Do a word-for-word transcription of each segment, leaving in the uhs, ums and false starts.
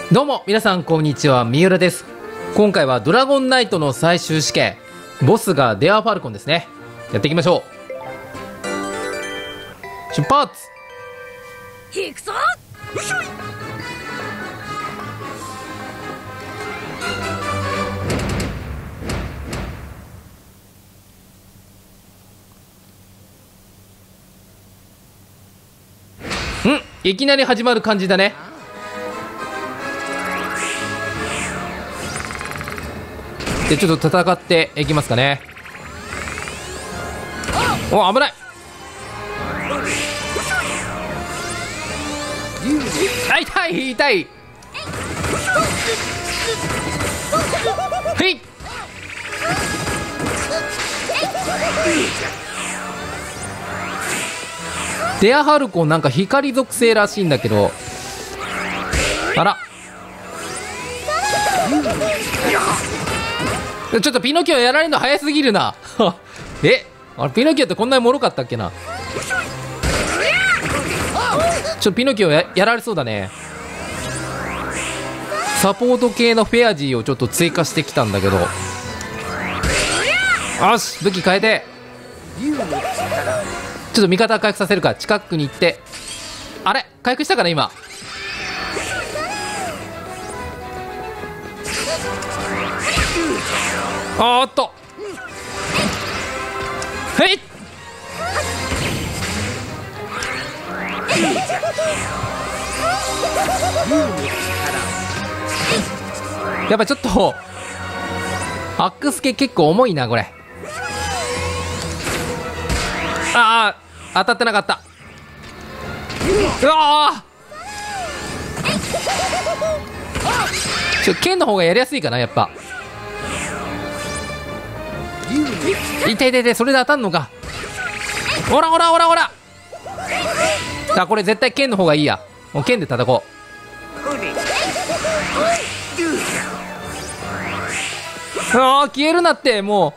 どうも皆さんこんにちは、三浦です。今回はドラゴンナイトの最終試験、ボスがデアファルコンですね。やっていきましょう。出発。 行くぞ。うしょい。 ん、いきなり始まる感じだね。でちょっと戦っていきますかね。お、危ない。あ、痛い痛い。へい。デアハルコンなんか光属性らしいんだけど、あらちょっとピノキオやられるの早すぎるなえ、あれピノキオってこんなに脆かったっけな。ちょっとピノキオ や, やられそうだね。サポート系のフェアジーをちょっと追加してきたんだけど、よし武器変えて、ちょっと味方回復させるか。近くに行って、あれ回復したかな今。おーっと、へい。やっぱちょっとアックス系結構重いなこれ。ああ当たってなかった。うわー、ちょ剣の方がやりやすいかなやっぱ。痛い痛い痛い、それで当たんのか。ほらほらほらほら。あ、これ絶対剣の方がいいや。もう剣で叩こう。ああ消えるなって。も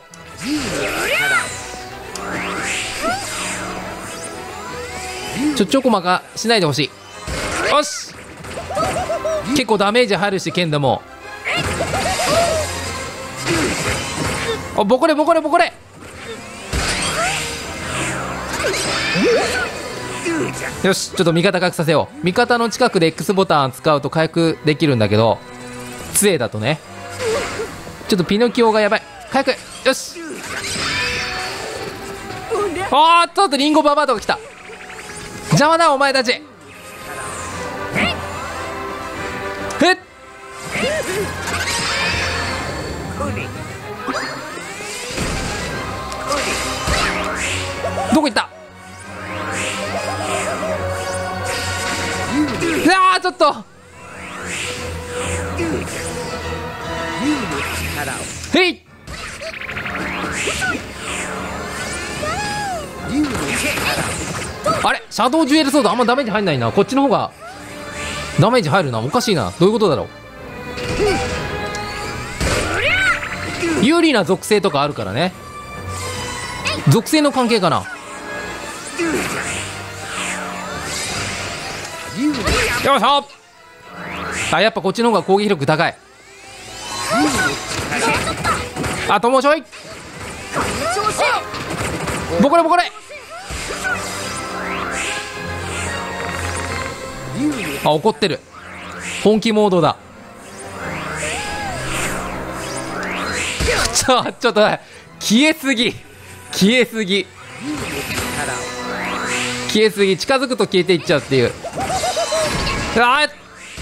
うちょちょこまかしないでほしい。よし、結構ダメージ入るし剣でも。あ、ボコレボコレボコレ。よし、ちょっと味方回復させよう。味方の近くで X ボタン使うと回復できるんだけど、杖だとね。ちょっとピノキオがやばい。回復。よし。あーっとっと、リンゴババアとか来た。邪魔だお前たち。えっ、どこ行った。うわー、ちょっとへい。あれシャドウジュエルソードあんまダメージ入んないな。こっちの方がダメージ入るな。おかしいな。どういうことだろう。有利な属性とかあるからね。属性の関係かな。よいしょ。あ、やっぱこっちの方が攻撃力高い。あともうちょい。ボコレボコレ。あ、怒ってる。本気モードだ。ちょちょっと消えすぎ消えすぎ消えすぎ。近づくと消えていっちゃうっていう。あー、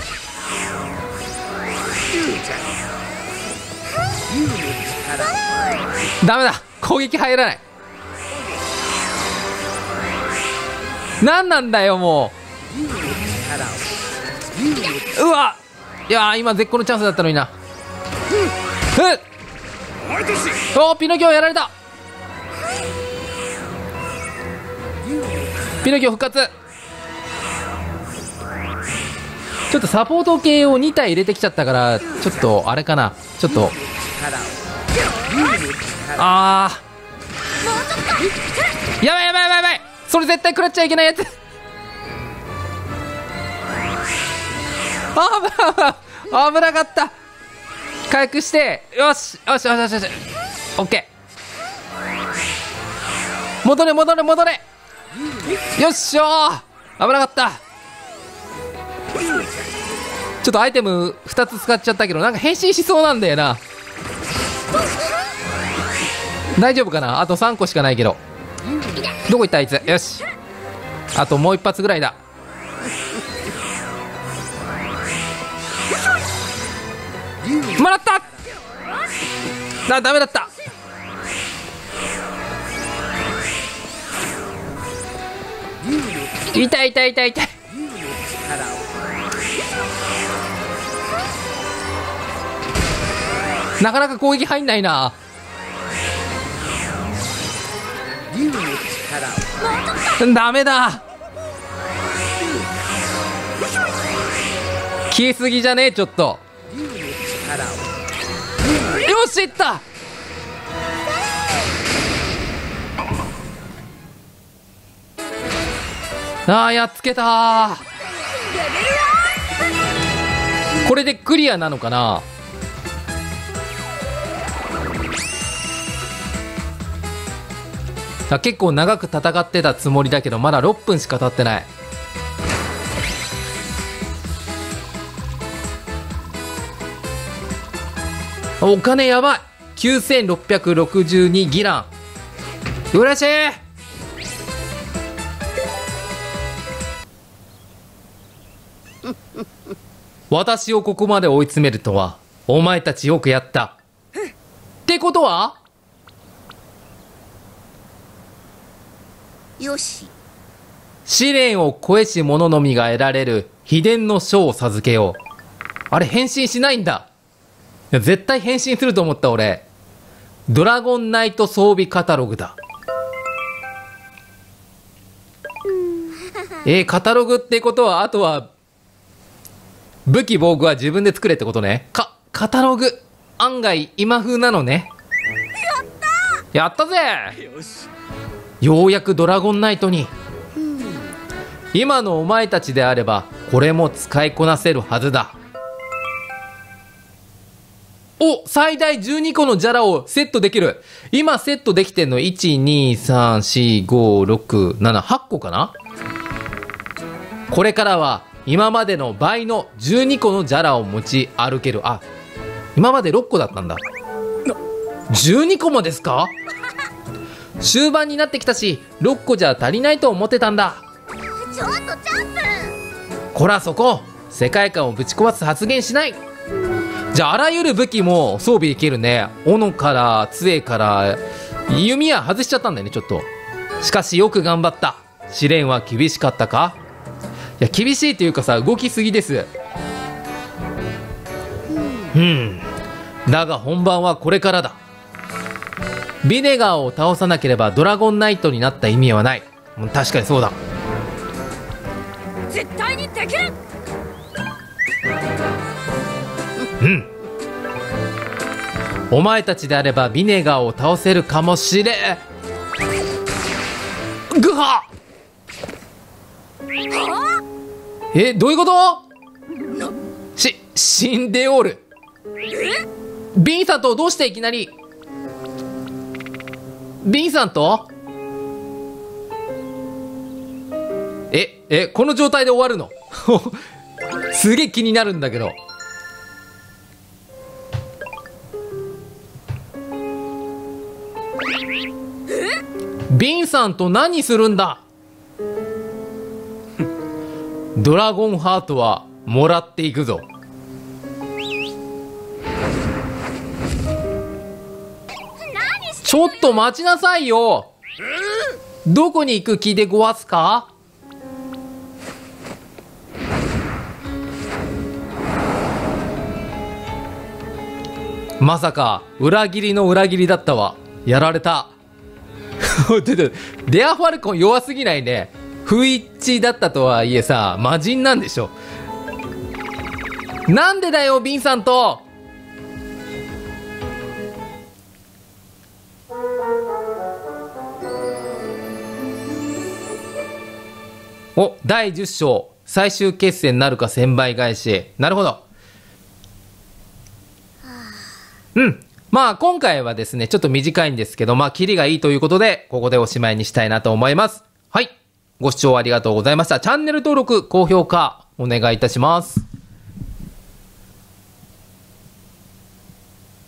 ダメだ、攻撃入らない。何なんだよもう。うわ、いやー今絶好のチャンスだったのにな。うん、おー、ピノキオやられた。ピノキオ復活。ちょっとサポート系をに体入れてきちゃったから、ちょっとあれかな。ちょっとあー、やばいやばいやばいやばい。それ絶対食らっちゃいけないやつ。あー、 危なかった。回復して、よしよしよしよしよし、オッケー。戻れ戻れ戻れ、よっしゃー、危なかった。ちょっとアイテムふたつ使っちゃったけど、なんか変身しそうなんだよな。大丈夫かな。あとさんこしかないけど。どこ行ったあいつ。よし、あともう一発ぐらいだ。もらった。あ、ダメだった。痛い痛い痛い痛い。なかなか攻撃入んないな。ダメだ、消えすぎじゃねえちょっと。よしいった。あー、やっつけたー。これでクリアなのかな。あ、結構長く戦ってたつもりだけど、まだろっぷんしか経ってない。お金やばい。きゅうせんろっぴゃくろくじゅうにギラン。うれしい。私をここまで追い詰めるとは、お前たちよくやった。ってことは、 よし、 試練を超えし者のみが得られる秘伝の書を授けよう。あれ変身しないんだ。いや絶対変身すると思った俺。ドラゴンナイト装備カタログだ。えー、カタログってことは、あとは武器防具は自分で作れってことね。かカタログ案外今風なのね。やったやったぜ。 よし、 ようやくドラゴンナイトに。今のお前たちであればこれも使いこなせるはずだ。お、最大じゅうにこのジャラをセットできる。今セットできてんのいち、に、さん、し、ご、ろく、なな、はっこかな。これからは今までの倍のじゅうにこのジャラを持ち歩ける。あ、今までろっこだったんだ。じゅうにこもですか。終盤になってきたしろっこじゃ足りないと思ってたんだ。 ちょっとジャンプ。 こらそこ、世界観をぶち壊す発言しない。じゃああらゆる武器も装備できるね。斧から杖から弓矢外しちゃったんだよねちょっと。しかしよく頑張った。試練は厳しかったか。いや厳しいというかさ、動きすぎです。うんだが本番はこれからだ。ビネガーを倒さなければドラゴンナイトになった意味はない。確かにそうだ。 絶対にできる。 うん、お前たちであればビネガーを倒せるかもしれん。グハえ、どういうこと。し、死んでおる。ビンさんとどうしていきなり。ビンさんとえ、え、この状態で終わるのすげえ気になるんだけど。ビンさんと何するんだ。ドラゴンハートはもらっていくぞ。ちょっと待ちなさいよ。どこに行く気でごわすか。まさか裏切りの裏切りだったわ。やられた。デアファルコン弱すぎないね。不一致だったとはいえさ、魔人なんでしょ。なんでだよビンさんと。お、だいじゅっ章最終決戦なるかせんばい返し。なるほど。 うん。まあ今回はですね、ちょっと短いんですけど、まあキリがいいということで、ここでおしまいにしたいなと思います。はい。ご視聴ありがとうございました。チャンネル登録、高評価、お願いいたします。